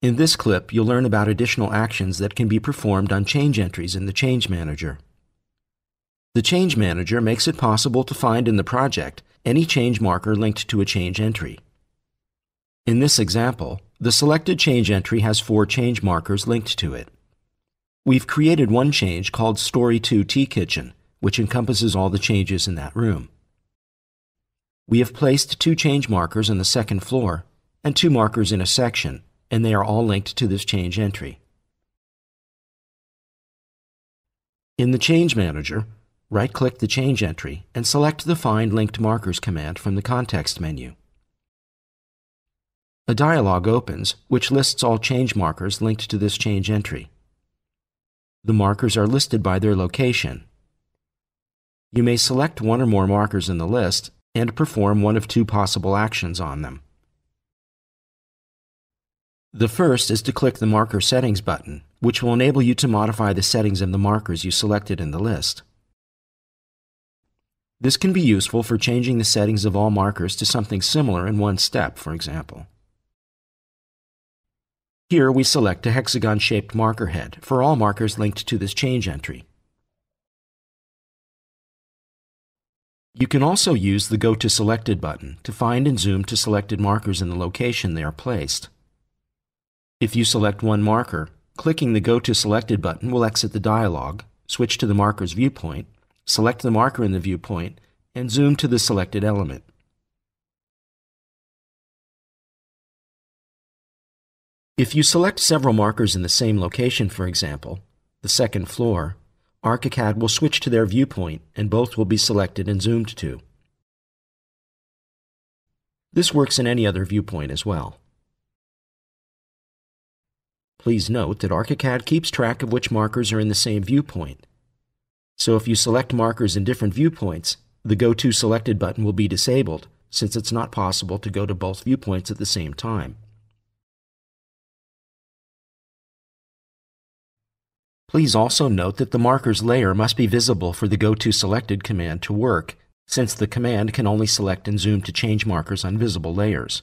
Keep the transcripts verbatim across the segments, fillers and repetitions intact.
In this clip, you'll learn about additional actions that can be performed on change entries in the Change Manager. The Change Manager makes it possible to find in the project any change marker linked to a change entry. In this example, the selected change entry has four change markers linked to it. We've created one change called Story two Tea Kitchen, which encompasses all the changes in that room. We have placed two change markers on the second floor and two markers in a section, and they are all linked to this change entry. In the Change Manager, right-click the change entry and select the Find Linked Markers command from the context menu. A dialog opens which lists all change markers linked to this change entry. The markers are listed by their location. You may select one or more markers in the list and perform one of two possible actions on them. The first is to click the Marker Settings button, which will enable you to modify the settings of the markers you selected in the list. This can be useful for changing the settings of all markers to something similar in one step, for example. Here we select a hexagon-shaped marker head for all markers linked to this change entry. You can also use the Go to Selected button to find and zoom to selected markers in the location they are placed. If you select one marker, clicking the Go to Selected button will exit the dialog, switch to the marker's viewpoint, select the marker in the viewpoint, and zoom to the selected element. If you select several markers in the same location, for example, the second floor, ArchiCAD will switch to their viewpoint and both will be selected and zoomed to. This works in any other viewpoint as well. Please note that ArchiCAD keeps track of which markers are in the same viewpoint. So if you select markers in different viewpoints, the Go to Selected button will be disabled, since it's not possible to go to both viewpoints at the same time. Please also note that the markers layer must be visible for the Go to Selected command to work, since the command can only select and zoom to change markers on visible layers.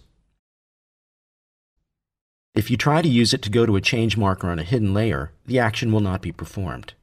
If you try to use it to go to a change marker on a hidden layer, the action will not be performed.